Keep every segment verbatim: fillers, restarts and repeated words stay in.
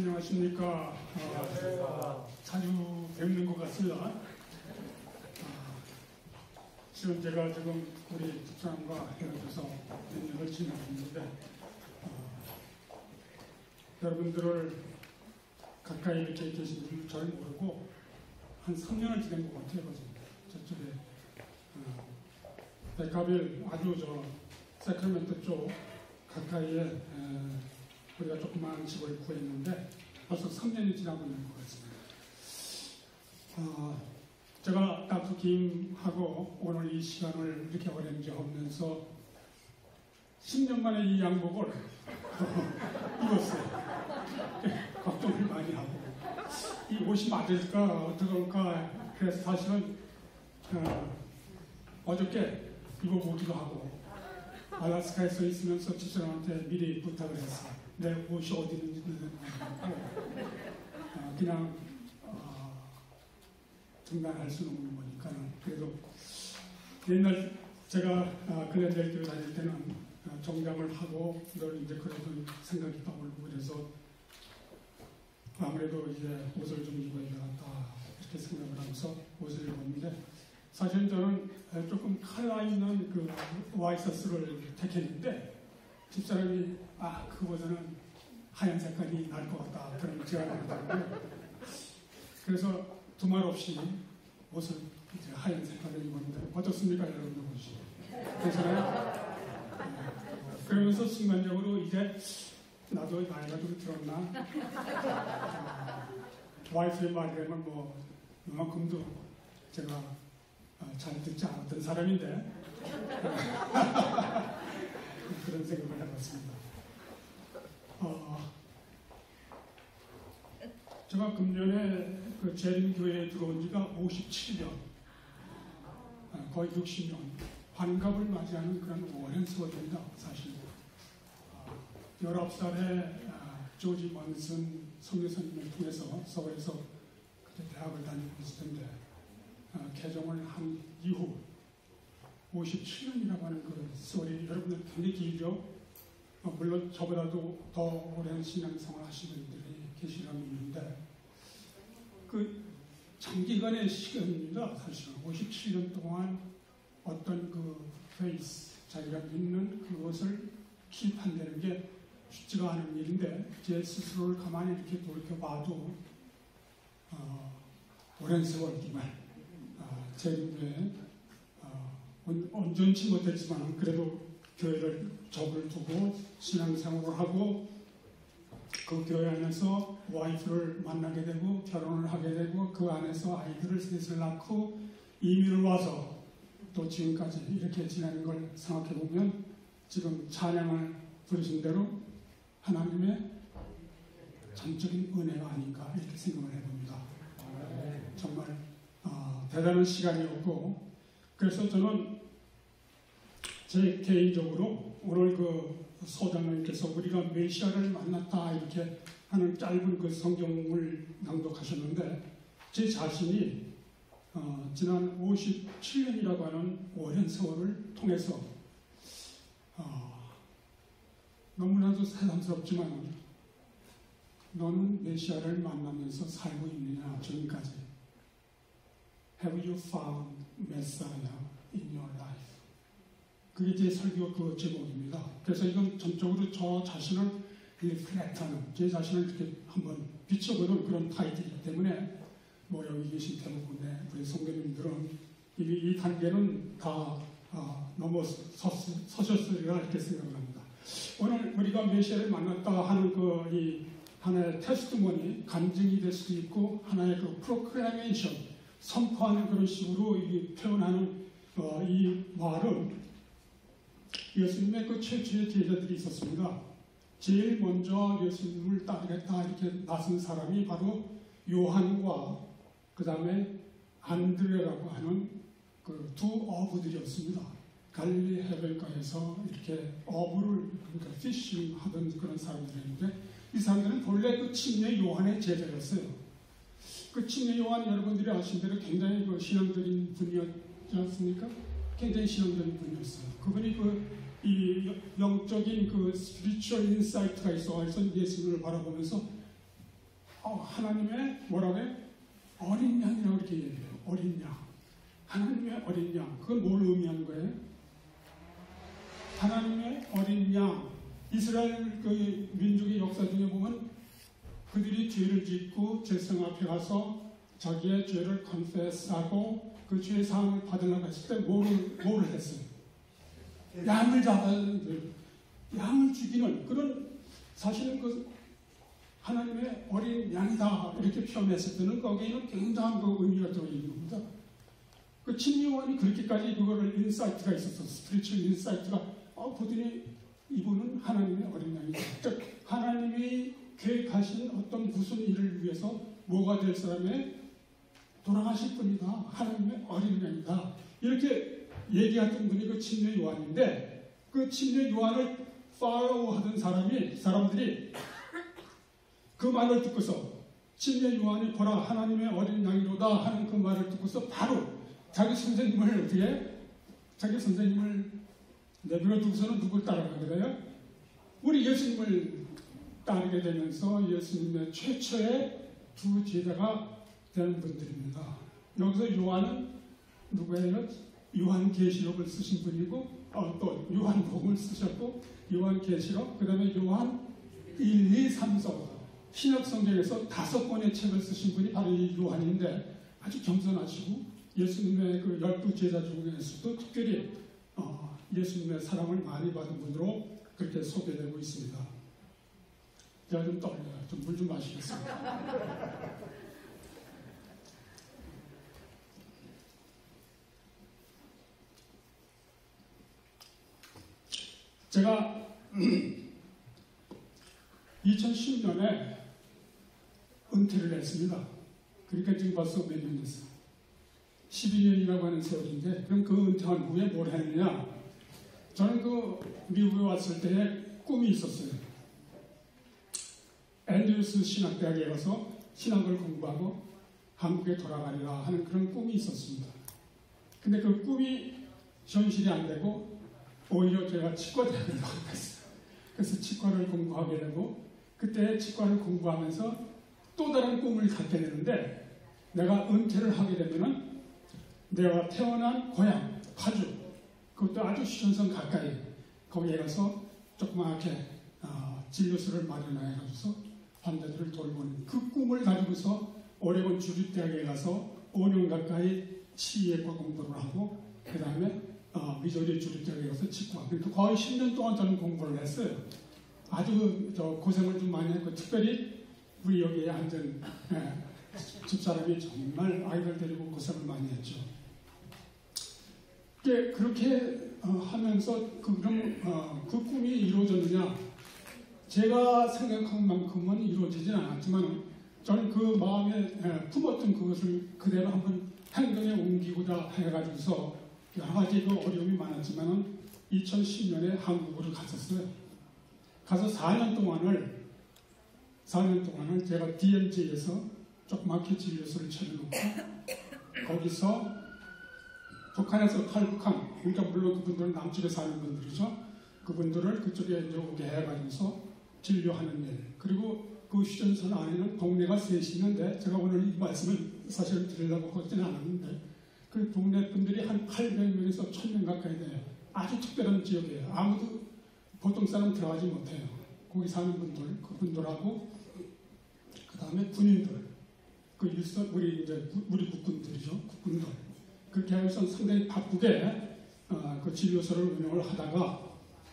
안녕하십니까. 어, 자주 뵙는 것 같습니다. 어, 지금 제가 지금 우리 집사람과 헤어져서 몇 년을 지내고 있는데 어, 여러분들을 가까이 이렇게 계신 분을 잘 모르고 한 삼 년을 지낸 것 같아요. 저쪽에 어, 백가빌 아주 저 세크라멘토 쪽 가까이에 에, 우리가 조그마한 집을 구했는데 벌써 삼 년이 지나고 있는 것 같습니다. 어, 제가 닥터 김하고 오늘 이 시간을 이렇게 어렌지하면서 십 년 만에 이 양복을 입었어요. 걱정을 많이 하고 이 옷이 맞을까 어떨까 그래서 사실은 어, 어저께 입어보기도 하고 알래스카에 서 있으면서 집사람한테 미리 부탁을 했어요. 내 옷이 어디 있는지는 모르고 어, 그냥 어, 중단할 수는 없는 거니까 그래도 옛날 제가 어, 글렌델 교회 다닐 때는 어, 정장을 하고 늘 이제 그런 생각이 떠오르고 그래서 아무래도 이제 옷을 좀 입어야 되겠다 이렇게 생각을 하면서 옷을 입었는데 사실 저는 조금 컬러 있는 그 와이셔츠를 택했는데 집사람이 아 그보다는 하얀 색깔이 나을 것 같다 그런 제안을 하더라고요. 그래서 두말 없이 옷을 이제 하얀 색깔을 입었는데 어떻습니까 여러분들 옷이? 괜찮아요? 네. 그러면서 순간적으로 이제 나도 나이가 좀 들었나? 어, 와이프의 말이라면 뭐 이만큼도 제가 어, 잘 듣지 않았던 사람인데 그런 생각을 해봤습니다. 어, 제가 금년에 그 재림교회에 들어온 지가 오십칠 년, 어, 거의 육십 년, 환갑을 맞이하는 그런 오랜 세월입니다. 사실 어, 열아홉 살에 어, 조지 먼슨 성교사님을 통해서 서울에서 그때 대학을 다니고 있을 텐데 어, 개종을 한 이후 오십칠 년이라고 하는 그 세월이 여러분들 굉장히 길죠? 어, 물론 저보다도 더 오랜 신앙생활 하시는 분들이 계시라고 있는데 그 장기간의 시간입니다. 사실은 오십칠 년 동안 어떤 그 페이스, 자기가 믿는 그것을 키판되는 게 쉽지가 않은 일인데 제 스스로를 가만히 이렇게 돌이켜봐도 어, 오랜 세월이지만 어, 제 교회에 온전치 못했지만 그래도 교회를 접을 두고 신앙생활을 하고 그 교회 안에서 와이프를 만나게 되고 결혼을 하게 되고 그 안에서 아이들을 셋을 낳고 이민을 와서 또 지금까지 이렇게 지내는 걸 생각해 보면 지금 찬양을 부르신 대로 하나님의 전적인 은혜가 아닌가 이렇게 생각을 해봅니다. 정말 어, 대단한 시간이었고 그래서 저는 제 개인적으로 오늘 그 소장님께서 우리가 메시아를 만났다 이렇게 하는 짧은 그 성경을 낭독하셨는데 제 자신이 어, 지난 오십칠 년이라고 하는 오랜 세월을 통해서 어, 너무나도 새삼스럽지만 너는 메시아를 만나면서 살고 있느냐 지금까지 Have you found Messiah in your life? 그게 제 설교 그 제목입니다. 그래서 이건 전적으로 저 자신을 리플렉트하는, 제 자신을 이렇게 한번 비춰보는 그런 타이틀이기 때문에 뭐 여기 계신 대부분의 우리 성도님들은 이, 이 단계는 다 어, 넘어서셨으리라 이렇게 생각을 합니다. 오늘 우리가 메시아를 만났다 하는 그 이 하나의 테스트모니, 간증이 될 수도 있고 하나의 그 프로클레이션, 선포하는 그런 식으로 이 표현하는 어, 이 말은 예수님의 그 최초의 제자들이 있었습니다. 제일 먼저 예수님을 따르겠다 이렇게 나선 사람이 바로 요한과 그 다음에 안드레라고 하는 그 두 어부들이었습니다. 갈릴리 해변가에서 이렇게 어부를 그러니까 피싱 하던 그런 사람들이었는데 이 사람들은 본래 그 침례 요한의 제자였어요. 그 침례 요한 여러분들이 아시는 대로 굉장히 그 신앙적인 분이었지 않습니까? 굉장히 신앙적인 분이었어요. 그분이 그 이 영적인 그 스피리추얼 인사이트가 있어서 예수님을 바라보면서 어, 하나님의 뭐라고 해? 어린 양이라고 이렇게 얘기해요. 어린 양. 하나님의 어린 양. 그건 뭘 의미하는 거예요? 하나님의 어린 양. 이스라엘 그 민족의 역사 중에 보면 그들이 죄를 짓고 제성 앞에 가서 자기의 죄를 컨페스하고 그 죄의 사함을 받으려고 했을 때 뭐를, 뭐를 했어요? 양을 잡아야 양을 죽이는 그런 사실은 그 하나님의 어린 양이다 이렇게 표현했을 때는 거기에는 굉장한 그 의미가 들어있는 겁니다. 그 친요한이 그렇게까지 그거를 인사이트가 있었어. 스피리추얼 인사이트가 어, 보더니 이분은 하나님의 어린 양이다. 즉 하나님이 계획하신 어떤 무슨 일을 위해서 뭐가 될 사람의 돌아가실 분이다. 하나님의 어린 양이다. 이렇게 얘기했던 분이 그 침례 요한인데 그 침례 요한을 팔로우 하던 사람이 사람들이 그 말을 듣고서 침례 요한이 보라 하나님의 어린 양이로다 하는 그 말을 듣고서 바로 자기 선생님을 어떻게 자기 선생님을 내버려 두고서는 누굴 따라가게 돼요? 우리 예수님을 따르게 되면서 예수님의 최초의 두 제자가 되는 분들입니다. 여기서 요한은 누구예요? 요한계시록을 쓰신 분이고 어, 또 요한복음을 쓰셨고 요한계시록 그 다음에 요한 일, 이, 삼 서 신약성경에서 다섯 권의 책을 쓰신 분이 바로 이 요한인데 아주 겸손하시고 예수님의 그 열두 제자 중에서도 특별히 어, 예수님의 사랑을 많이 받은 분으로 그렇게 소개되고 있습니다. 제가 좀 떨려요. 좀 물 좀 마시겠습니다. 제가 이천십 년에 은퇴를 했습니다. 그러니까 지금 벌써 몇 년 됐어요. 십이 년이라고 하는 세월인데 그럼 그 은퇴한 후에 뭘 했느냐? 저는 그 미국에 왔을 때 꿈이 있었어요. 앤드루스 신학대학에 가서 신학을 공부하고 한국에 돌아가리라 하는 그런 꿈이 있었습니다. 근데 그 꿈이 현실이 안 되고 오히려 제가 치과대학을 나왔어요. 그래서 치과를 공부하게 되고 그때 치과를 공부하면서 또 다른 꿈을 갖게 되는데 내가 은퇴를 하게 되면은 내가 태어난 고향 파주 그것도 아주 휴전선 가까이 거기에 가서 조그맣게 어, 진료소를 마련해가지고서 환자들을 돌보는 그 꿈을 가지고서 오레곤 주립대학에 가서 오 년 가까이 치의과 공부를 하고 그 다음에 어, 미조리 주립대학에 가서 치과 그러니까 거의 십 년 동안 저는 공부를 했어요. 아주 저 고생을 좀 많이 했고 특별히 우리 여기에 앉은 예, 집사람이 정말 아이들 데리고 고생을 많이 했죠. 그렇게 어, 하면서 그, 그럼, 어, 그 꿈이 이루어졌느냐? 제가 생각한 만큼은 이루어지진 않았지만 저는 그 마음에 예, 품었던 그것을 그대로 한번 행동에 옮기고자 해가지고서 여러 가지 그 어려움이 많았지만 이천십 년에 한국으로 갔었어요. 가서 사 년 동안을 사 년 동안을 제가 디엠지에서 조그맣게 진료소를 차려놓고 거기서 북한에서 탈북한 그러니까 물론 그분들은 남쪽에 사는 분들이죠. 그분들을 그쪽에 이제 오게 해가지고서 진료하는 일 그리고 그 휴전선 안에는 동네가 셋이 있는데 제가 오늘 이 말씀을 사실 드리려고 하지는 않았는데 그 동네 분들이 한 팔백 명에서 천 명 가까이 돼요. 아주 특별한 지역이에요. 아무도 보통 사람 들어가지 못해요. 거기 사는 분들, 그분들하고 그 다음에 군인들, 그 일선 우리 이제 우리 국군들이죠, 국군들. 그렇게 해서 상당히 바쁘게 어, 그 진료소를 운영을 하다가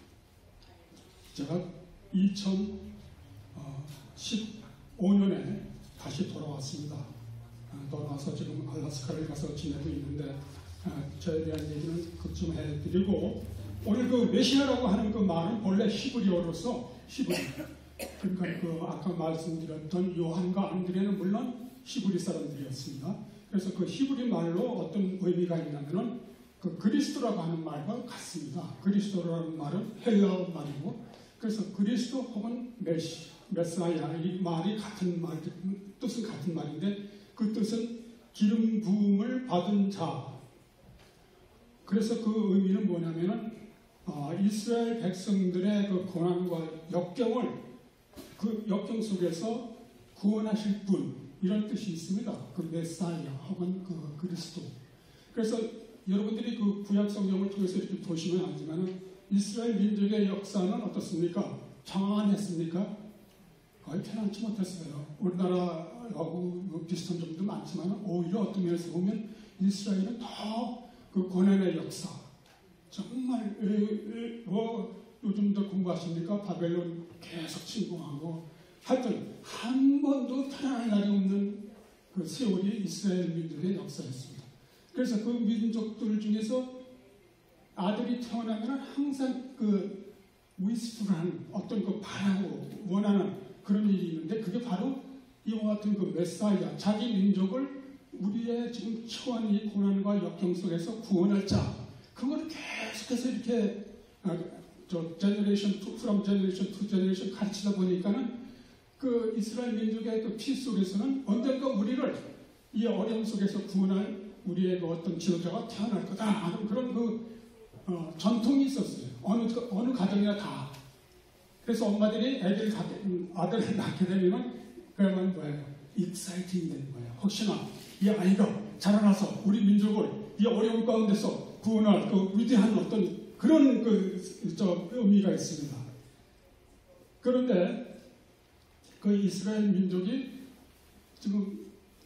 제가 이천십오 년에 다시 돌아왔습니다. 어, 돌아와서 지금 알라스카를 가서 지내고 있는데 어, 저에 대한 얘기는 그쯤 해드리고 오늘 그 메시아라고 하는 그 말은 본래 히브리어로서 히브리 그러니까 그 아까 말씀드렸던 요한과 안드레는 물론 히브리 사람들이었습니다. 그래서 그 히브리 말로 어떤 의미가 있냐면은 그 그리스도라고 하는 말과 같습니다. 그리스도라는 말은 헬라어 말이고 그래서 그리스도 혹은 메시, 메사야 이 말이 같은 말, 뜻은 같은 말인데 그 뜻은 기름 부음을 받은 자. 그래서 그 의미는 뭐냐면은 어, 이스라엘 백성들의 그 고난과 역경을 그 역경 속에서 구원하실 분, 이런 뜻이 있습니다. 그 메사이아 혹은 그 그리스도. 그래서 여러분들이 그 구약 성경을 통해서 이렇게 보시면 알지만 이스라엘 민족의 역사는 어떻습니까? 평안했습니까? 거의 편안치 못했어요. 우리나라하고 비슷한 점도 많지만 오히려 어떤 면에서 보면 이스라엘은 더 그 고난의 역사, 정말 에, 에, 뭐 요즘도 공부하십니까? 바벨론 계속 침공하고 하여튼 한 번도 편안한 날이 없는 그 세월이 이스라엘 민족의 역사였습니다. 그래서 그 민족들 중에서 아들이 태어나면 항상 그 위스풀한 어떤 그 바라고 원하는 그런 일이 있는데 그게 바로 이와 같은 그 메사이아, 자기 민족을 우리의 지금 처한 이 고난과 역경 속에서 구원할 자, 그거를 계속해서 이렇게 아, 저 제너레이션 투, from generation to generation 가르치다 보니까는 그 이스라엘 민족의 그 피 속에서는 언젠가 우리를 이 어려움 속에서 구원할 우리의 그 어떤 지도자가 태어날 거다 하는 그런 그 어, 전통이 있었어요. 어느 어느 가정이나 다. 그래서 엄마들이 애들 아들을 낳게 되면 그러면 뭐예요? 익사이팅이 되는 거예요. 혹시나 이 아이가 자라나서 우리 민족을 이 어려움 가운데서 구원할 그 위대한 어떤 그런 그 저 의미가 있습니다. 그런데 그 이스라엘 민족이 지금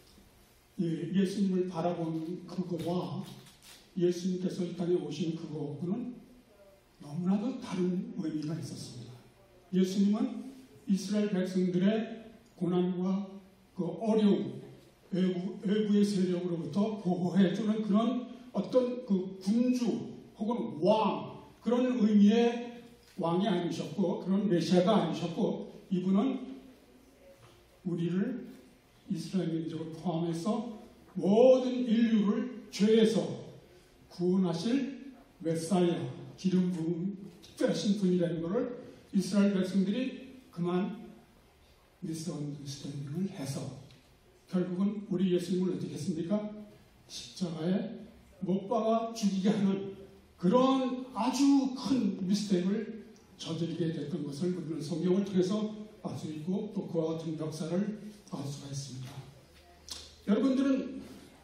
예수님을 바라본 그거와 예수님께서 이 땅에 오신 그거는 너무나도 다른 의미가 있었습니다. 예수님은 이스라엘 백성들의 고난과 그 어려움, 외부, 외부의 세력으로부터 보호해주는 그런 어떤 그 군주 혹은 왕, 그런 의미의 왕이 아니셨고, 그런 메시아가 아니셨고, 이분은 우리를 이스라엘 민족을 포함해서 모든 인류를 죄에서 구원하실 메사이아, 기름 부은 특별하신 분이라는 것을 이스라엘 백성들이 그만 미스언더스탠딩을 해서 결국은 우리 예수님을 어떻게 했습니까? 십자가에 못 박아 죽이게 하는 그런 아주 큰 미스테이크를 저지르게 됐던 것을 우리는 성경을 통해서 알 수 있고 또 그와 같은 역사를 알 수가 있습니다. 여러분들은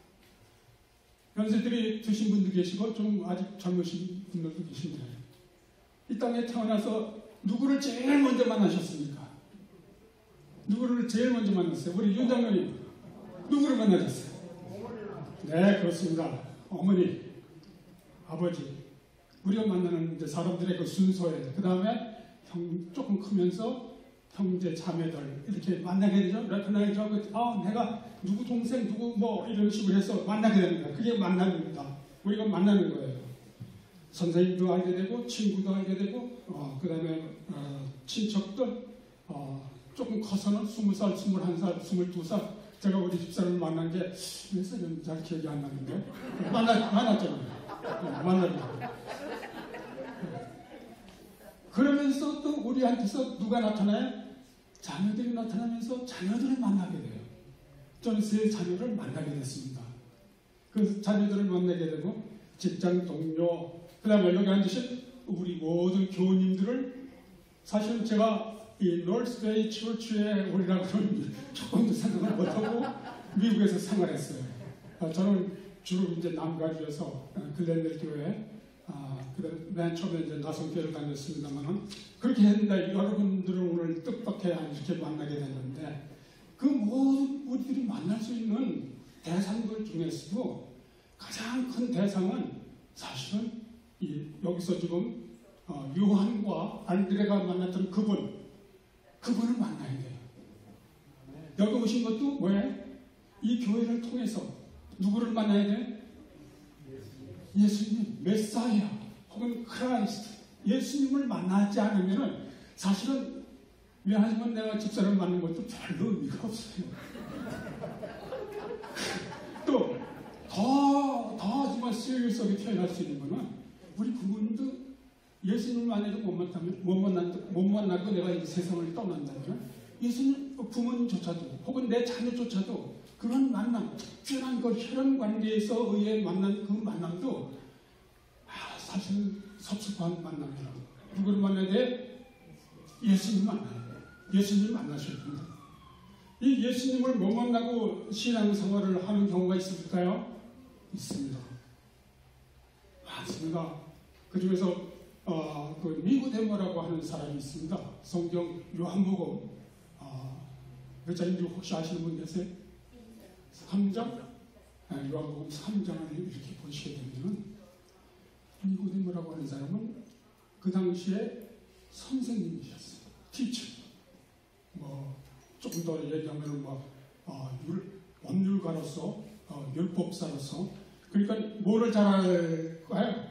연세들이 드신 분도 계시고 좀 아직 젊으신 분들도 계신데 이 땅에 태어나서 누구를 제일 먼저 만나셨습니까? 누구를 제일 먼저 만났어요? 우리 윤 장로님 누구를 만나셨어요? 네, 그렇습니다. 어머니, 아버지. 우리가 만나는 이제 사람들의 그 순서에 그 다음에 형 조금 크면서 형제 자매들 이렇게 만나게 되죠. 그러나 저 아 내가 누구 동생 누구 뭐 이런 식으로 해서 만나게 됩니다. 그게 만납니다. 우리가 만나는 거예요. 선생님도 알게 되고 친구도 알게 되고 어, 그 다음에 어, 친척들 어, 조금 커서는 스무 살, 스물한 살, 스물두 살 제가 우리 집사람을 만난 게 몇 살이었는지 잘 기억이 안 나는데 만나, 만났잖아요. 네, 만났죠. 그러면서 또 우리한테서 누가 나타나요? 자녀들이 나타나면서 자녀들을 만나게 돼요. 저는 세 자녀를 만나게 됐습니다. 그 자녀들을 만나게 되고 직장 동료, 그 다음에 여기 앉으신 우리 모든 교우님들을 사실은 제가 이 노스베이 처치에 오리라고 그러는 조금도 생각을 못하고 미국에서 생활했어요. 저는 주로 이제 남가주에서 글렌델 교회 아, 그다음 맨 처음에 이제 나성교회를 다녔습니다만은 그렇게 했는데 여러분들을 오늘 뜻밖의 이렇게 만나게 됐는데 그 모든 우리들이 만날 수 있는 대상들 중에서도 가장 큰 대상은 사실은 이 여기서 지금 어, 요한과 안드레가 만났던 그분, 그분을 만나야 돼요. 여기 오신 것도 왜? 이 교회를 통해서 누구를 만나야 돼? 예수님, 메사이아 혹은 크라이스트, 예수님을 만나지 않으면 사실은 왜냐하면 내가 집사를 만난 것도 별로 의미가 없어요. 또 더, 더 정말 시리어스하게 표현할 수 있는 거는 우리 부모님도 예수님을 만나도 못 만나면 못 만나도 못 만나고 내가 이 세상을 떠난다면 예수님 부모님조차도 혹은 내 자녀조차도 그런 만남, 특별한 그 혈연 관계에서 의해 만난 그 만남도 아, 사실 섭섭한 만남이라고. 누구를 만나야 돼? 예수님 만나야 돼. 예수님 만나셔야 됩니다. 이 예수님을 못 만나고 신앙생활을 하는 경우가 있을까요? 있습니다. 많습니다. 그 중에서 어, 그 니고데모라고 하는 사람이 있습니다. 성경 요한복음 어, 몇 장인지 혹시 아시는 분 계세요? 삼 장? 네, 요한복음 삼 장을 이렇게 보시게 되면 니고데모라고 하는 사람은 그 당시에 선생님이셨어요. 티처. 뭐 조금 더 얘기하면 뭐 어, 율, 법률가로서 어, 율법사로서 그러니까 뭐를 잘할까요?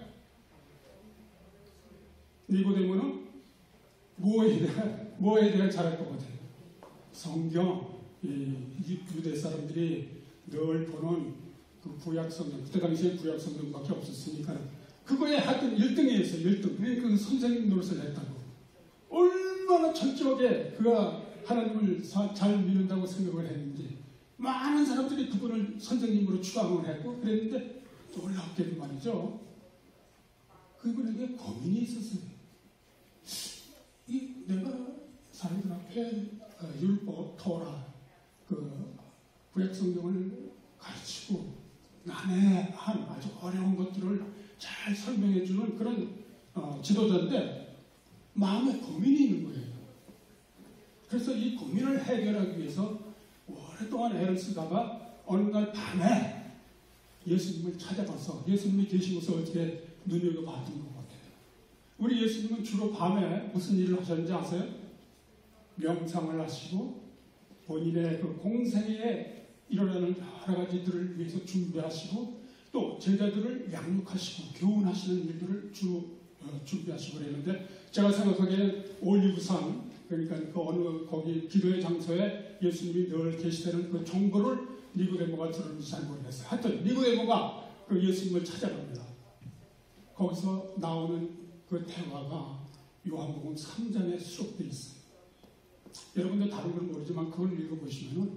니고데모는 뭐에 대해 뭐에 대해 잘할 것 같아요? 성경, 이, 이 유대 사람들이 늘 보는 그 구약 성경, 그때 당시에 구약 성경밖에 없었으니까 그거에 하여튼 일 등이었어요. 일 등. 그러니까 그 선생님 노릇을 했다고. 얼마나 철저하게 그가 하나님을 잘 믿는다고 생각을 했는지 많은 사람들이 그분을 선생님으로 추앙을 했고 그랬는데 놀랍게도 말이죠. 그분에게 고민이 있었어요. 이 내가 사람들 앞에 율법, 토라, 그 구약 성경을 가르치고 남의 한 아주 어려운 것들을 잘 설명해 주는 그런 어, 지도자인데 마음에 고민이 있는 거예요. 그래서 이 고민을 해결하기 위해서 오랫동안 애를 쓰다가 어느 날 밤에 예수님을 찾아가서 예수님이 계시고서 어떻게 눈여겨봤던 것 같아요. 우리 예수님은 주로 밤에 무슨 일을 하셨는지 아세요? 명상을 하시고 본인의 그 공생에 일어나는 여러 가지들을 위해서 준비하시고 또 제자들을 양육하시고 교훈하시는 일들을 주 어, 준비하시고 그랬는데 제가 생각하기에는 올리브산 그러니까 그 어느 거기 기도의 장소에 예수님이 늘 계시다는 그 정보를 니고데모가 들었는지 잘 모르겠어요. 하여튼 니고데모가 그 예수님을 찾아갑니다. 거기서 나오는 그 대화가 요한복음 삼 장에 수록되어 있어요. 여러분들 다른 건 모르지만 그걸 읽어보시면은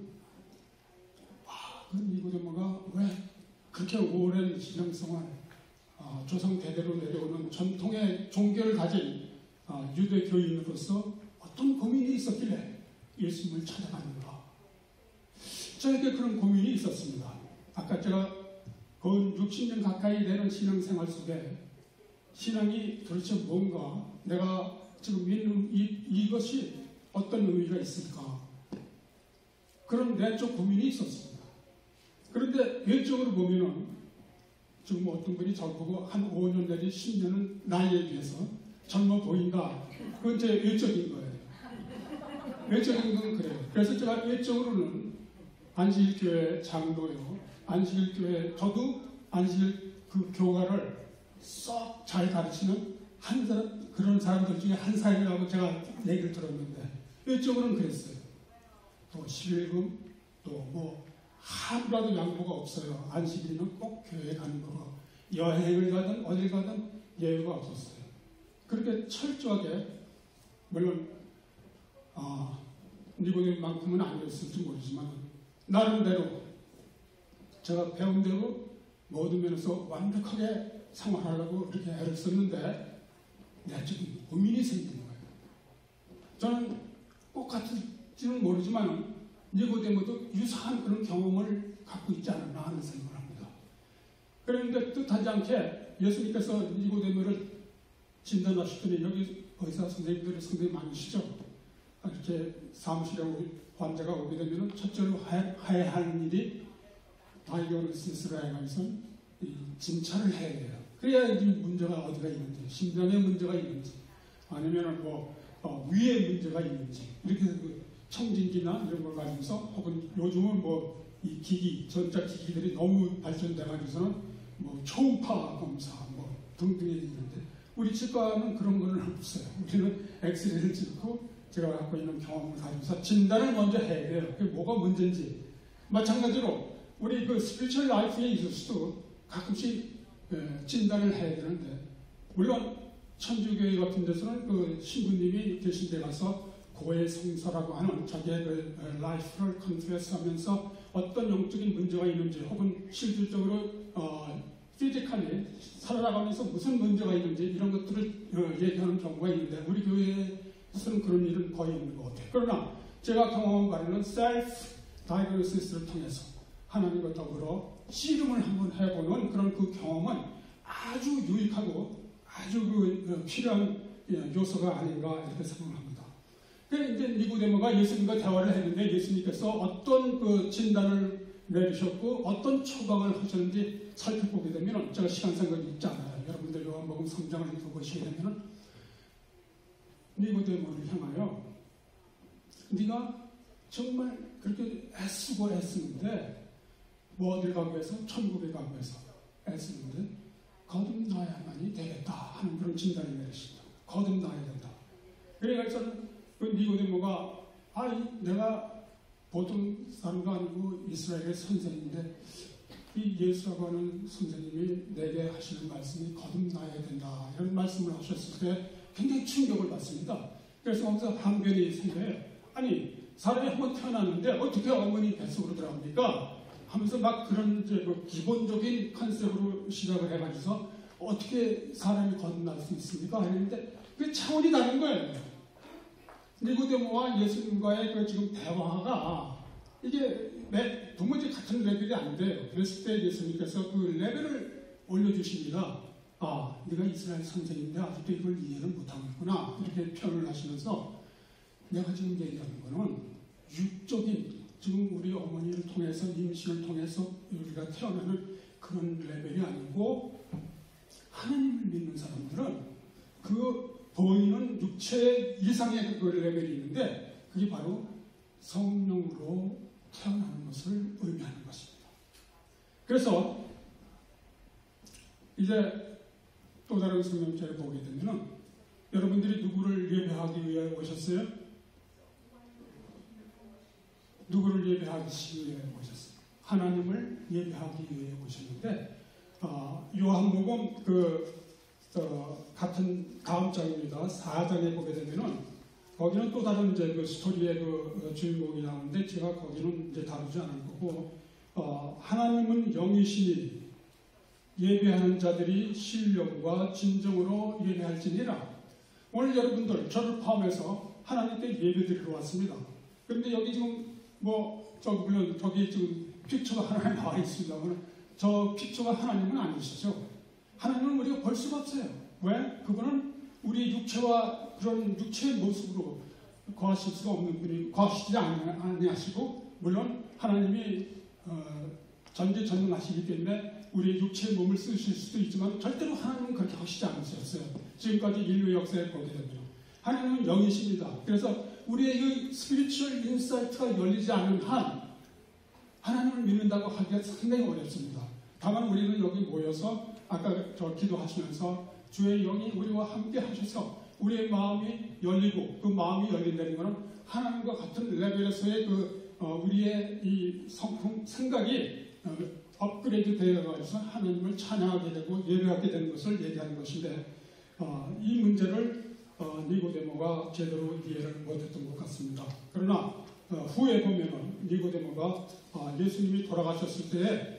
와, 그 니고데모가 왜 그렇게 오랜 신앙생활 어, 조상 대대로 내려오는 전통의 종교를 가진 어, 유대 교인으로서 어떤 고민이 있었길래 예수님을 찾아갔는가? 저에게 그런 고민이 있었습니다. 아까 제가 건 육십 년 가까이 되는 신앙생활 속에 신앙이 도대체 뭔가 내가 지금 믿는 이, 이것이 어떤 의미가 있을까? 그런 내적 고민이 있었습니다. 그런데 외적으로 보면은 지금 어떤 분이 저를 보고 한 오 년 내지 십 년은 나이에 비해서 젊어 보인다. 그건 제 외적인 거예요. 외적인 건 그래요. 그래서 제가 외적으로는 안식일교회 장로요. 안식일교회 저도 안식일 그 교가를 썩 잘 가르치는 한 사람 그런 사람들 중에 한 사람이라고 제가 얘기를 들었는데 외적으로는 그랬어요. 또 십일금 또 뭐 하루라도 양보가 없어요. 안식일이면 꼭 교회에 가는 거고 여행을 가든 어딜 가든 예외가 없었어요. 그렇게 철저하게 물론 아, 니고데모만큼은 아니었을지 모르지만 나름대로 제가 배운 대로 모든 면에서 완벽하게 생활하려고 이렇게 애를 썼는데 내적인 고민이 생기는 거예요. 저는 똑같을지는 모르지만 니고데모도 유사한 그런 경험을 갖고 있지 않았나 하는 생각을 합니다. 그런데 뜻하지 않게 예수님께서 니고데모를 진단하시더니 여기 의사 선생님들이 상당히 많으시죠. 이렇게 사무실에 환자가 오게 되면 첫째로 해야 하는 일이 다이어그노시스를 해가면서 진찰을 해야 돼요. 그래야 이 문제가 어디가 있는지, 심장에 문제가 있는지, 아니면 뭐 어, 위에 문제가 있는지 이렇게 그 청진기나 이런 걸 가지고서 혹은 요즘은 뭐 이 기기, 전자기기들이 너무 발전돼가지고서는 뭐 초음파 검사 뭐 등등이 있는데 우리 치과는 그런 거는 없어요. 우리는 엑스레이를 찍고 제가 갖고 있는 경험을 가지고서 진단을 먼저 해야 돼요. 그게 뭐가 문제인지. 마찬가지로 우리 그 스피리추얼 라이프에 있어서도 가끔씩 예, 진단을 해야 되는데 물론 천주교회 같은 데서는 그 신부님이 계신 데 가서 고해성사라고 하는 자기의 그 라이프를 컨트레스하면서 어떤 영적인 문제가 있는지 혹은 실질적으로 어, 피지컬리 살아나가면서 무슨 문제가 있는지 이런 것들을 어, 얘기하는 경우가 있는데 우리 교회에서는 그런 일은 거의 없는 것 같아요. 그러나 제가 경험한 바로는 셀프 다이그노시스를 통해서 하나님과 더불어 씨름을 한번 해보는 그런 그 경험은 아주 유익하고 아주 그 필요한 요소가 아닌가 이렇게 생각합니다. 그래서 이제 니고데모가 예수님과 대화를 했는데 예수님께서 어떤 그 진단을 내리셨고 어떤 처방을 하셨는지 살펴보게 되면 제가 시간상관이 있지 않아요. 여러분들 요한복음 삼 장을 읽어보시게 되면 니고데모를 향하여 네가 정말 그렇게 애쓰고 애쓰는데 뭐 어딜 가고 해서 천국에 가고 해서 애쓰는데 거듭나야만이 되겠다 하는 그런 진단을 내리십니다. 거듭나야 된다. 그래서 그 니고데모가 아 내가 보통 사람도 아니고 이스라엘의 선생인데 이 예수라고 하는 선생님이 내게 하시는 말씀이 거듭나야 된다 이런 말씀을 하셨을 때 굉장히 충격을 받습니다. 그래서 거기서 항변이 생겨요. 아니 사람이 한번 태어났는데 어떻게 어머니 뱃속으로 들어갑니까? 하면서 막 그런 이제 그 기본적인 컨셉으로 시작을 해가지고 어떻게 사람이 거듭날 수 있습니까? 했는데 그 차원이 다른 거예요. 니고데모와 예수님과의 그 지금 대화가 이게 내 도무지 같은 레벨이 안 돼요. 그랬을 때 예수님께서 그 레벨을 올려주십니다. 아, 네가 이스라엘 선생인데 아직도 이걸 이해를 못하겠구나. 이렇게 표현을 하시면서 내가 지금 얘기하는 거는 육적인 지금 우리 어머니를 통해서 임신을 통해서 우리가 태어나는 그런 레벨이 아니고 하나님을 믿는 사람들은 그 보이는 육체 이상의 그 레벨이 있는데 그게 바로 성령으로 태어나는 것을 의미하는 것입니다. 그래서 이제 또 다른 성경책을 보게 되면 여러분들이 누구를 예배하기 위해 오셨어요? 누구를 예배하기 위해 오셨어요? 하나님을 예배하기 위해 오셨는데 어, 요한복음 그 어, 같은 다음 장입니다. 사 장에 보게 되면은 거기는 또 다른 이제 그 스토리의 그 주인공이 나오는데 제가 거기는 이제 다루지 않을 거고 어, 하나님은 영이시니 예배하는 자들이 신령과 진정으로 예배할지니라. 오늘 여러분들 저를 포함해서 하나님께 예배드리러 왔습니다. 그런데 여기 지금 뭐 저 물론 저기 지금 픽처가 하나 나와 있습니다만 저 픽처가 하나님은 아니시죠. 하나님은 우리가 볼 수가 없어요. 왜? 그분은 우리 육체와 그런 육체의 모습으로 거하실 수가 없는 분이 거하시지 아니하시고 물론 하나님이 어, 전지전능하시기 때문에 우리의 육체의 몸을 쓰실 수도 있지만 절대로 하나님은 그렇게 하시지 않으셨어요. 지금까지 인류 역사에 보게 됩니다. 하나님은 영이십니다. 그래서 우리의 이 스피리추얼 인사이트가 열리지 않는 한 하나님을 믿는다고 하기가 상당히 어렵습니다. 다만 우리는 여기 모여서 아까 저 기도하시면서 주의 영이 우리와 함께 하셔서 우리의 마음이 열리고 그 마음이 열린다는 것은 하나님과 같은 레벨에서의 그 어, 우리의 이 성품, 생각이 어, 업그레이드 되어가지고 하나님을 찬양하게 되고 예배하게 되는 것을 얘기하는 것인데 어, 이 문제를 어, 니고데모가 제대로 이해를 못했던 것 같습니다. 그러나 어, 후에 보면은 니고데모가 어, 예수님이 돌아가셨을 때에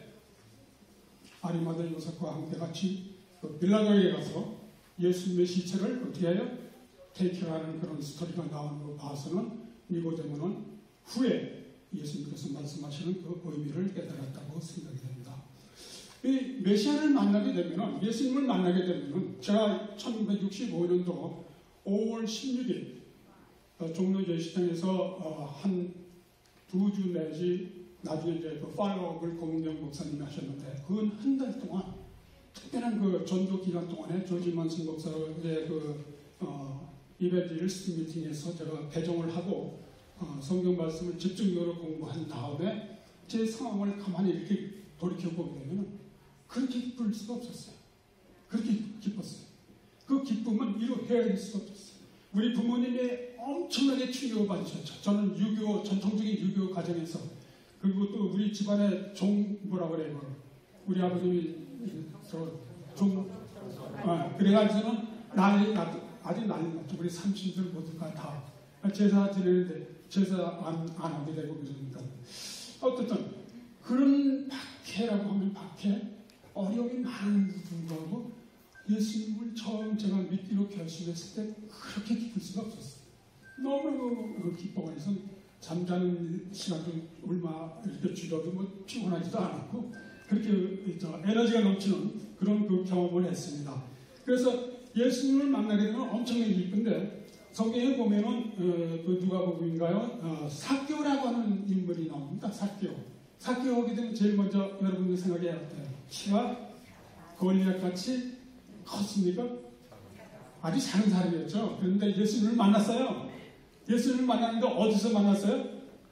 아리마다 요셉과 함께 같이 그 빌라도에 가서 예수님의 시체를 어떻게 해요? 테이크하는 그런 스토리가 나오는 걸 봐서는 니고데모는 후에 예수님께서 말씀하시는 그 의미를 깨달았다고 생각이 됩니다. 이 메시아를 만나게 되면 예수님을 만나게 되면 제가 천구백육십오 년도 오월 십육일 어, 종로 예식장에서 어, 한 두 주 내지 나중에 이제 그 팔로업을 고문경 목사님이 하셨는데 그건 한 달 동안 특별한 그 전도 기간 동안에 조지만 선목사의 그 어, 이벤트리스트 미팅에서 제가 배정을 하고 어, 성경 말씀을 집중적으로 공부한 다음에 제 상황을 가만히 이렇게 돌이켜보게 되면 그렇게 기쁠 수가 없었어요. 그렇게 기뻤어요. 그 기쁨은 이루 헤아릴 수가 없었어요. 우리 부모님이 엄청나게 충격을 받으셨죠. 저는 유교, 전통적인 유교 가정에서 그리고 또 우리 집안의 종, 뭐라 그래요? 우리 아버님이 저 종, 아, 그래가지고는 난리 났, 아주 난리 났죠. 우리 삼촌들 모두가 다 제사 지내는데 제사 안, 안 하게 되고 그러니까. 어쨌든 그런 박해라고 하면 박해, 어려움이 많은데도 불구하고 예수님을 처음 제가 믿기로 결심했을 때 그렇게 기쁠 수가 없었어요. 너무너무 기뻐해서 잠자는 시간도 얼마 이렇게 줄여도 뭐 피곤하지도 않았고 그렇게 저 에너지가 넘치는 그런 그 경험을 했습니다. 그래서 예수님을 만나게 되면 엄청나게 기쁜데 성경에 보면은 어, 그 누가복음인가요? 어, 삭개오라고 하는 인물이 나옵니다. 삭개오. 삭개오 오게 되면 제일 먼저 여러분들 생각해야 돼요. 키가 골리앗같이 컸습니까? 아주 작은 사람이었죠. 그런데 예수님을 만났어요. 예수님을 만났는데 어디서 만났어요?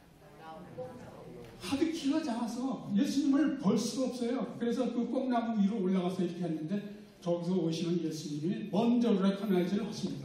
하도 키가 작아서 예수님을 볼 수가 없어요. 그래서 그 꽁나무 위로 올라가서 이렇게 했는데 저기서 오시는 예수님이 먼저 레커나이즈를 하십니다.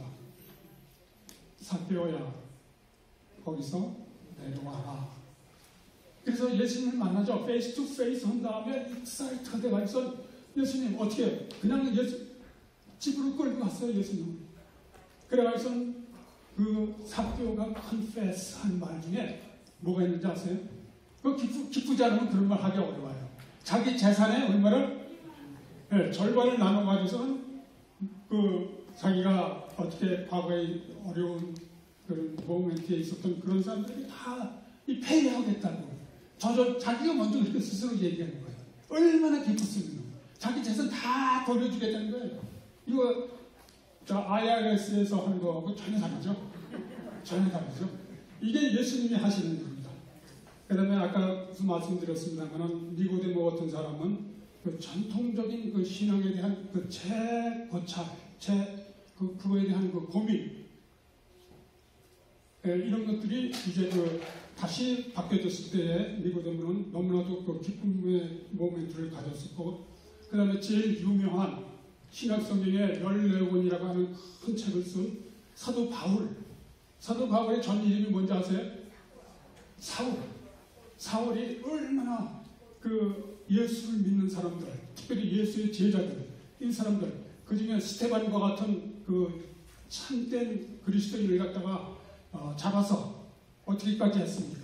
삭개오야, 거기서 내려와라. 그래서 예수님을 만나죠. 페이스 투 페이스 한 다음에 익사이트가 돼가지고 예수님 어떻게 그냥 예수 집으로 끌고 갔어요. 예수님. 그래가지고 그 삭개오가 컨페스한 말 중에 뭐가 있는지 아세요? 그 기쁘, 기쁘지 않으면 그런 말 하기 어려워요. 자기 재산의 얼마를 네, 절반을 나눠가지고서는 그 자기가 어떻게 과거에 어려운 그런 모멘트에 있었던 그런 사람들이 다 이 폐해하겠다고 저, 저 자기가 먼저 그렇게 스스로 얘기하는 거예요. 얼마나 기뻤으면 자기 재산 다 돌려주겠다는 거예요. 이거 저 아이알에스에서 하는 거하고 전혀 다르죠. 전혀 다르죠. 이게 예수님이 하시는 일입니다. 그 다음에 아까 말씀드렸습니다만 니고데모 같은 사람은 그 전통적인 그 신앙에 대한 그 재고찰, 재, 그, 그거에 대한 그 고민, 에, 이런 것들이 이제 그 다시 바뀌어졌을 때에 니고데모는 너무나도 그 기쁨의 모멘트를 가졌었고, 그 다음에 제일 유명한 신약성경의 열네 권이라고 하는 큰 책을 쓴 사도 바울. 사도 바울의 전 이름이 뭔지 아세요? 사울. 사울이 얼마나 그 예수를 믿는 사람들, 특별히 예수의 제자들, 이 사람들, 그 중에 스테반과 같은 그 참된 그리스도인을 갖다가 어, 잡아서 어떻게까지 했습니까?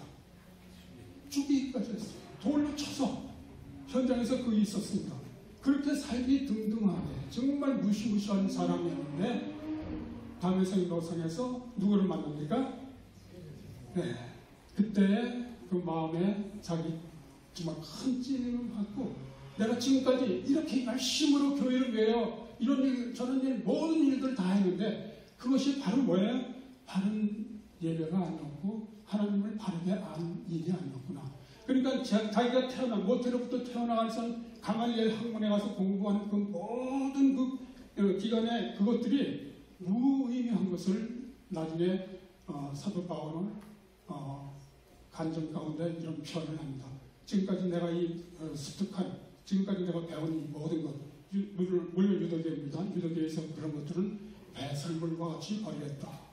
죽이기까지 했어요. 돌로 쳐서 현장에서 그게 있었습니다. 그렇게 살기 등등하게 정말 무시무시한 사람이었는데 담에색 노상에서 누구를 만납니까? 네, 그때 그 마음에 자기 정말 큰 찔림을 받고 내가 지금까지 이렇게 열심으로 교회를 외워 이런 일 저런 일 모든 일들을 다 했는데 그것이 바로 뭐예요? 바른 예배가 아니었고 하나님을 바르게 안 일이 아니었구나. 그러니까 자기가 태어나 모태로부터 태어나서 가말리엘 학문에 가서 공부하는 그 모든 그 기간에 그것들이 무의미한 것을 나중에 어, 사도 바울은 어, 간증 가운데 이런 표현을 합니다. 지금까지 내가 이 어, 습득한 지금까지 내가 배운 이 모든 것 유, 물론, 물론 유도교입니다. 유도교에서 그런 것들은 배설물과 같이 버렸다.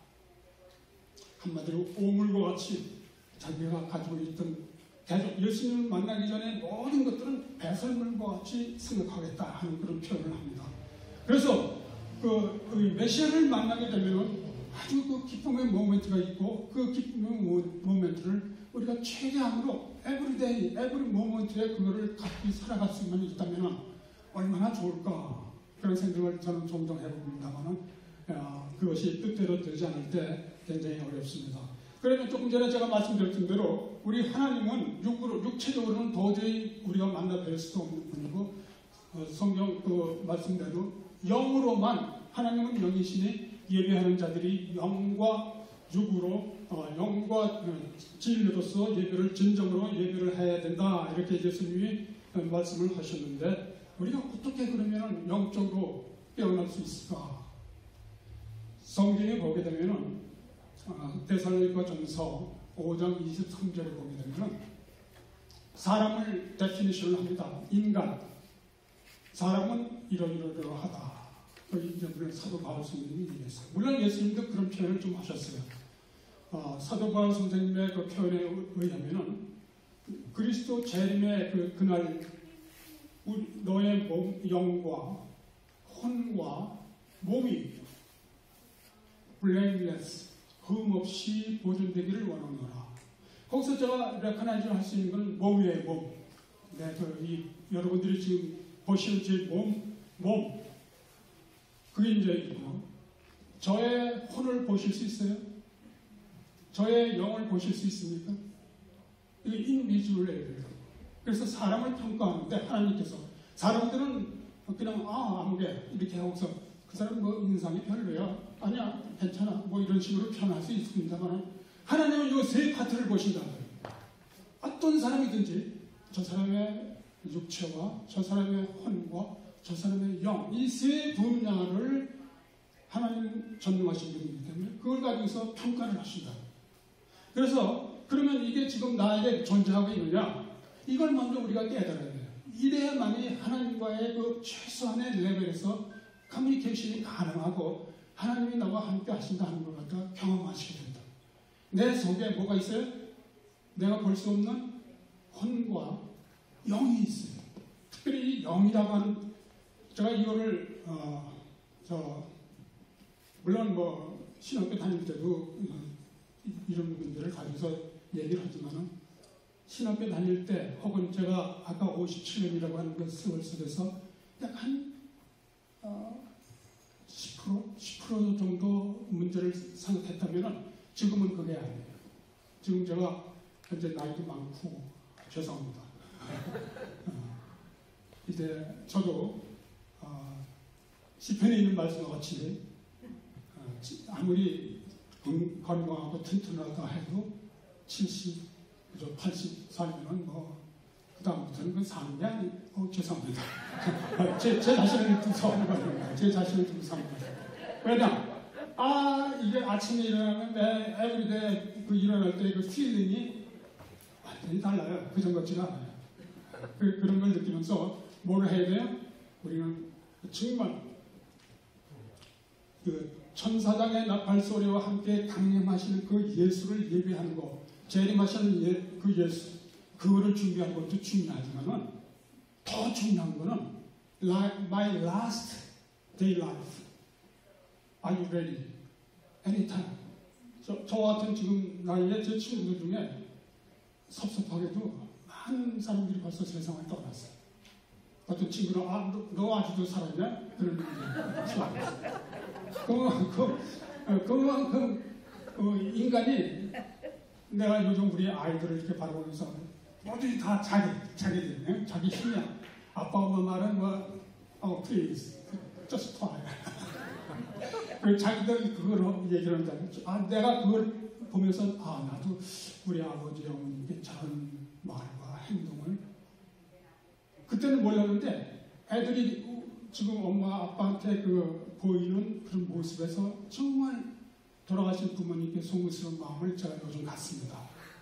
한마디로 오물과 같이 자기가 가지고 있던 계속 예수님을 만나기 전에 모든 것들은 배설물과 같이 생각하겠다 하는 그런 표현을 합니다. 그래서 그, 그 메시아를 만나게 되면 아주 그 기쁨의 모멘트가 있고 그 기쁨의 모멘트를 우리가 최대한으로 에브리데이, 에브리 모멘트에 그거를 갖고 살아갈 수만 있다면 얼마나 좋을까 그런 생각을 저는 종종 해봅니다만 그것이 뜻대로 되지 않을 때 굉장히 어렵습니다. 그러면 조금 전에 제가 말씀드렸던 대로 우리 하나님은 육으로, 육체적으로는 도저히 우리가 만나 뵐 수도 없는 분이고 어, 성경 그 말씀대로 영으로만 하나님은 영이시니 예배하는 자들이 영과 육으로 어, 영과 어, 진리로서 예배를 진정으로 예배를 해야 된다 이렇게 예수님이 어, 말씀을 하셨는데 우리가 어떻게 그러면 영적으로 깨어날 수 있을까? 성경에 보게 되면은 어, 데살로니가 전서 오 장 이십삼 절에 보게 되면 사람을 데피니션을 합니다. 인간 사람은 이러이러하다. 그 이제 물론 사도 바울 선생님이 얘기했어요. 물론 예수님도 그런 표현을 좀 하셨어요. 어, 사도 바울 선생님의 그 표현에 의하면은 그리스도 재림의 그 그날 우리, 너의 몸, 영과 혼과 몸이 blameless 흠 없이 보존되기를 원하노라. 거기서 제가 레커나이즈 할 수 있는 건 몸이에요, 몸. 네, 그, 이, 여러분들이 지금 보시는 제 몸, 몸. 그게 이제 있고, 저의 혼을 보실 수 있어요? 저의 영을 보실 수 있습니까? 이게 인비주얼 레벨이에요. 그래서 사람을 평가하는데 하나님께서 사람들은 그냥 아 아무개 이렇게 하고서 그 사람 뭐 인상이 별로야 아니야 괜찮아 뭐 이런 식으로 표현할 수 있습니다만 하나님은 이 세 파트를 보신다는 거예요. 어떤 사람이든지 저 사람의 육체와 저 사람의 혼과 저 사람의 영 이 세 분야를 하나님 전능하신 분이기 때문에 그걸 가지고서 평가를 하신다. 그래서 그러면 이게 지금 나에게 존재하고 있느냐 이걸 먼저 우리가 깨달아야 돼요. 이래야만이 하나님과의 그 최소한의 레벨에서 커뮤니케이션이 가능하고 하나님이 나와 함께 하신다 하는 걸 갖다 경험하시게 된다. 내 속에 뭐가 있어요? 내가 볼 수 없는 혼과 영이 있어요. 특별히 이 영이라고 하는 제가 이거를 어, 저 물론 뭐 신학교 다닐 때도 이런 문제를 가지고서 얘기를 하지만은 신학교 다닐 때 혹은 제가 아까 오십칠 년이라고 하는 그 세월 속에서 약 한 어, 십 퍼센트, 십 퍼센트 정도 문제를 생각했다면 지금은 그게 아니에요. 지금 제가 현재 나이도 많고 죄송합니다. 어, 이제 저도 어, 시편에 있는 말씀과 같이 어, 아무리 건강하고 튼튼하다 해도 칠십, 팔십 살면은 뭐 그다음부터는 그 사는 게 아니고 어, 죄송합니다. 제, 제 자신을 두고 사는 거예요. 제 자신을 두고 사는 거예요. 왜냐? 아 이게 아침에 일어나면 내 에브리데이 그 일어날 때 그 필링이 완전히 달라요. 그전 같지가 않아요. 그, 그런 걸 느끼면서 뭘 해야 돼요? 우리는 정말 그 천사장의 나팔소리와 함께 강림하시는 그 예수를 예배하는 것, 재림하시는 예, 그 예수, 그거를 준비하는 것도 중요하지만은 더 중요한 거는 my last day life. Are you ready? Anytime. 저, 저와 같은 지금 나이에 제 친구들 중에 섭섭하게도 많은 사람들이 벌써 세상을 떠났어요. 어떤 친구는 아, 너, 너 아직도 살았냐? 그런 얘기 싫어했어요. 그만큼, 그만큼 그 인간이 내가 요즘 우리 아이들을 이렇게 바라보면서 모두 다 자기, 자기들, 네? 자기 힘이야. 아빠, 엄마 말은 뭐, 어, please, just try. 그 자기들 그걸 얘기를 한다면, 아, 내가 그걸 보면서, 아, 나도 우리 아버지, 어머니께 저런 말과 행동을. 그때는 몰랐는데, 애들이 지금 엄마, 아빠한테 그 보이는 그런 모습에서 정말 돌아가신 부모님께 송구스러운 마음을 제가 요즘 갖습니다.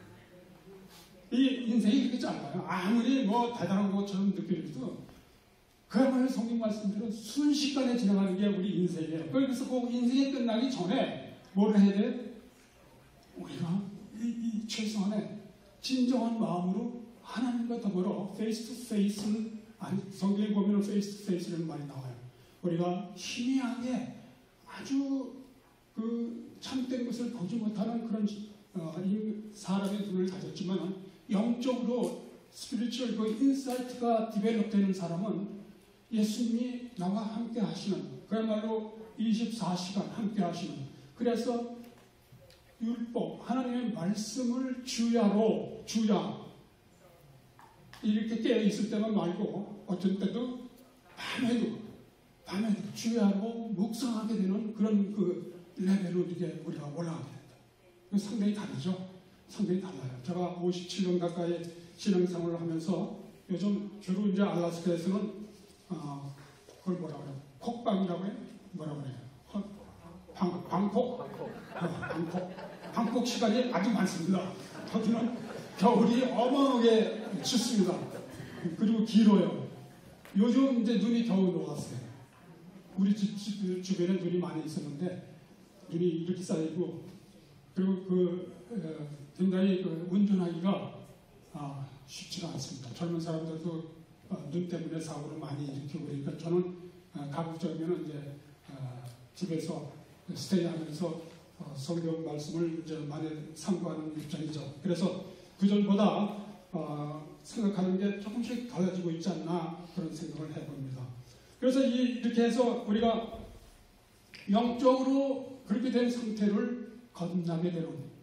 이 인생이 그렇게 짧아요. 아무리 뭐 대단한 것처럼 느껴져도 그야말로 성경 말씀대로 순식간에 지나가는 게 우리 인생이에요. 그래서 그 인생이 끝나기 전에 뭘 해야 돼? 우리가 이, 이 최소한의 진정한 마음으로 하나님과 더불어 페이스 투 페이스를 아니 성경에 보면 페이스 투 페이스라는 말이 나와요. 우리가 희미하게 아주 그 참된 것을 보지 못하는 그런 어, 사람의 눈을 가졌지만 영적으로 스피리추얼 그 인사이트가 디벨롭되는 사람은 예수님이 나와 함께 하시는 그야말로 이십사 시간 함께 하시는 그래서 율법 하나님의 말씀을 주야로 주야 이렇게 깨어 있을 때만 말고 어떤 때도 밤에도 밤에도 주야로 묵상하게 되는 그런 그 레벨로 이게 우리가 올라가게 된다. 상당히 다르죠. 상당히 달라요. 제가 오십칠 년 가까이 신앙생활을 하면서 요즘 주로 이제 알라스카에서는 어, 그걸 뭐라 그래요? 콕방이라고 해요? 뭐라 그래요? 방, 방콕? 방콕. 어, 방콕. 방콕 시간이 아주 많습니다. 거기는 겨울이 어마어마하게 춥습니다. 그리고 길어요. 요즘 이제 눈이 겨우 녹았어요. 우리 집, 집 주변에 눈이 많이 있었는데 눈이 이렇게 쌓이고 그리고 그 어, 굉장히 그 운전하기가 아, 쉽지가 않습니다. 젊은 사람들도 어, 눈 때문에 사고를 많이 일으키고 그러니까 저는 어, 가급적이면 이제 어, 집에서 스테이하면서 어, 성경 말씀을 이제 많이 상고하는 입장이죠. 그래서 그전보다 어, 생각하는 게 조금씩 달라지고 있지 않나 그런 생각을 해봅니다. 그래서 이, 이렇게 해서 우리가 영적으로 그렇게 된 상태를 거듭나게 되는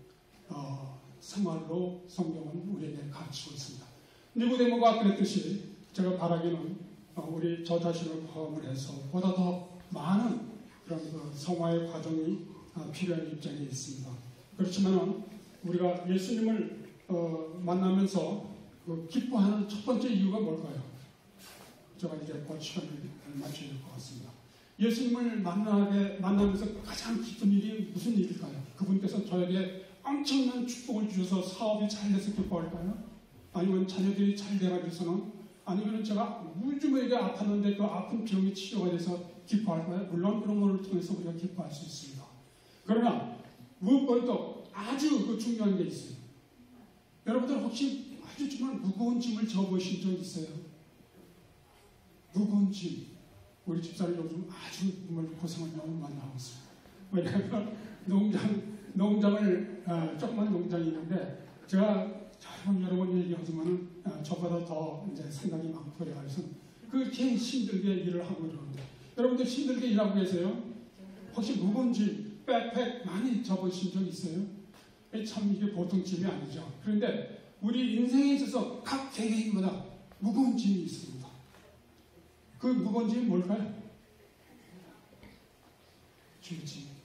어, 생활로 성경은 우리에게 가르치고 있습니다. 니고데모가 그랬듯이 제가 바라기는 어, 우리 저 자신을 포함을 해서 보다 더 많은 그런 그 성화의 과정이 어, 필요한 입장에 있습니다. 그렇지만 우리가 예수님을 어, 만나면서 그 기뻐하는 첫 번째 이유가 뭘까요? 제가 이제 곧 시간을 맞춰야 될 것 같습니다. 예수님을 만나게, 만나면서 가장 기쁜 일이 무슨 일일까요? 그분께서 저에게 엄청난 축복을 주셔서 사업이 잘 돼서 기뻐할까요? 아니면 자녀들이 잘 돼가지고서는, 아니면 제가 우주에게 아팠는데 그 아픈 병이 치료가 돼서 기뻐할까요? 물론 그런 것을 통해서 우리가 기뻐할 수 있습니다. 그러나 무엇보다도 아주 그 중요한 게 있어요. 여러분들 혹시 아주 정말 무거운 짐을 져보신 적 있어요? 무거운 짐. 우리 집사는 요즘 아주 정말 고생을 너무 많이 하고 있어요. 왜냐하면 농장, 농장을, 어, 조그만 농장이 있는데, 제가 여러 번 여러 번 얘기하지만은 어, 저보다 더 이제 생각이 많고 그래가지고 그렇게 힘들게 일을 하고 이러는데, 여러분들 힘들게 일하고 계세요? 혹시 무거운 짐, 백팩 많이 접으신 적 있어요? 참 이게 보통 짐이 아니죠. 그런데 우리 인생에 있어서 각 개개인마다 무거운 짐이 있습니다. 그 무거운 짐이 뭘까요? 죄짐입니다.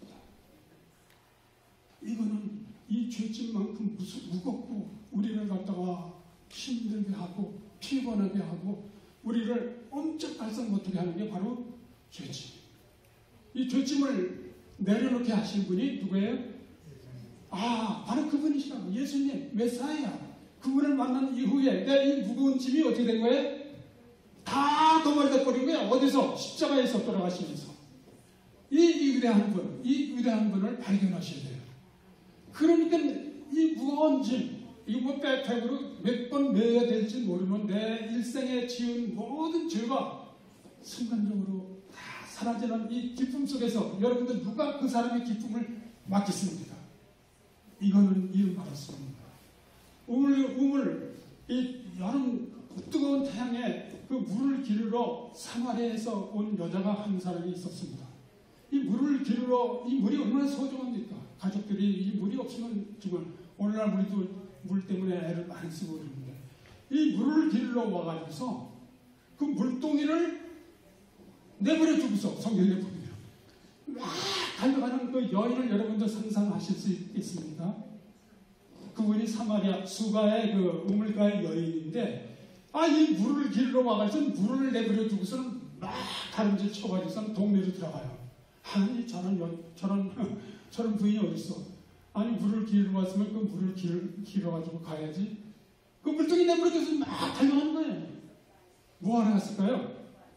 이거는 이 죄짐만큼 무겁고 우리를 갖다가 힘들게 하고 피곤하게 하고 우리를 엄청달싹 못하게 하는 게 바로 죄짐. 이 죄짐을 내려놓게 하신 분이 누구예요? 아, 바로 그분이시라고. 예수님, 메사야. 그분을 만난 이후에 내 이 무거운 짐이 어떻게 된 거예요? 다 도말돼 버린 거야. 어디서? 십자가에서 돌아가시면서. 이, 이 위대한 분, 이 위대한 분을 발견하셔야 돼요. 그러니까 이 무거운 짐, 이거 백팩으로 몇 번 메야 될지 모르는 내 일생에 지은 모든 죄가 순간적으로 다 사라지는 이 기쁨 속에서 여러분들 누가 그 사람의 기쁨을 맡겠습니까? 이거는 이유 말았습니다. 우물, 우물, 이 여름 뜨거운 태양에 그 물을 기르러 사마리아에서 온 여자가 한 사람이 있었습니다. 이 물을 기르러, 이 물이 얼마나 소중합니까? 가족들이 이 물이 없으면 정말 오늘날 우리도 물 때문에 애를 많이 쓰고 그러는데, 이 물을 기르러 와가지고서 그 물동이를 내버려 두고서, 성경에 보면 막 달려가는 그 여인을 여러분도 상상하실 수 있습니까? 그분이 사마리아 수가의 그 우물가의 여인인데, 아, 이 물을 기르러 와가지고 물을 내버려 두고서는 막 다른짓 쳐가지고서 동네로 들어가요. 아니, 저런, 여, 저런, 저런 부인이 어딨어? 아니, 물을 기르러 왔으면 그 물을 길, 길어가지고 가야지. 그 물통이 내버려 두고서 막 달려가는 거예요. 뭐 하러 갔을까요?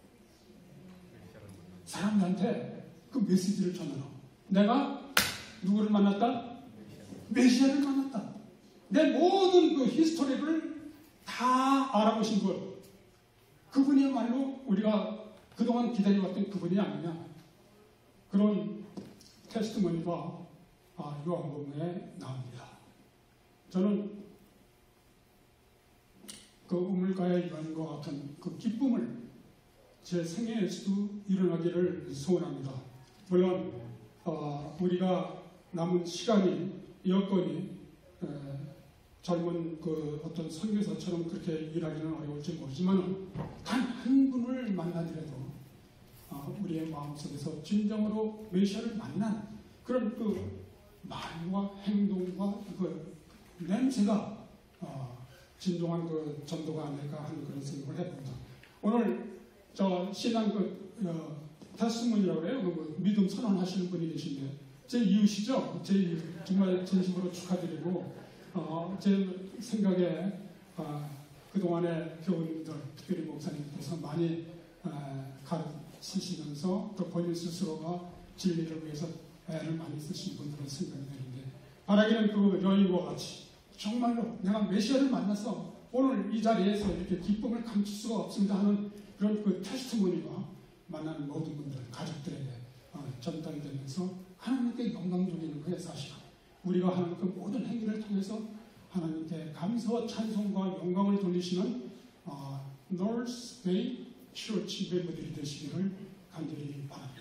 사람들한테 그 메시지를 전하러. 내가 누구를 만났다? 메시아를 만났다. 내 모든 그 히스토리를 다 알아보신 분, 그분이야말로 우리가 그동안 기다려왔던 그분이 아니냐, 그런 테스트머니가 아, 요한복음에 나옵니다. 저는 그 우물가의 여인과 같은 그 기쁨을 제 생애에서도 일어나기를 소원합니다. 물론 어, 우리가 남은 시간이, 여건이 에, 젊은 그 어떤 선교사처럼 그렇게 일하기는 어려울지 모르지만 단 한 분을 만나더라도 어, 우리의 마음속에서 진정으로 메시아를 만난 그런 그 말과 행동과 그 냄새가 어, 진정한 그 전도가 아닐까 하는 그런 생각을 해봅니다. 오늘 저 신앙 그 어, 테스트문이라고 그래요. 그 믿음 선언하시는 분이 계신데 제 이웃이죠. 제 이웃. 정말 진심으로 축하드리고 어, 제 생각에 어, 그동안에 교우님들, 특별히 목사님께서 많이 어, 가르치시면서 또 본인 스스로가 진리를 위해서 애를 많이 쓰신 분들은 생각이 되는데, 바라기는 그 여인과 같이 정말로 내가 메시아를 만나서 오늘 이 자리에서 이렇게 기쁨을 감출 수가 없습니다 하는 그런 그 테스트모니가 만나는 모든 분들, 가족들에게 어, 전달되면서 하나님께 영광 돌리는 그의 사실, 우리가 하는 그 모든 행위를 통해서 하나님께 감사와 찬송과 영광을 돌리시는 어, North Bay Church 멤버들이 되시기를 간절히 바랍니다.